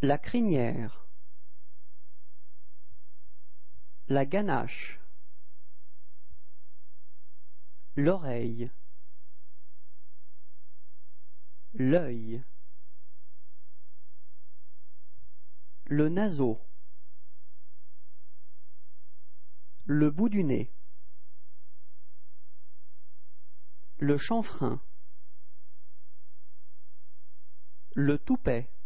la crinière, la ganache, l'oreille, l'œil, le naseau, le bout du nez, le chanfrein, le toupet,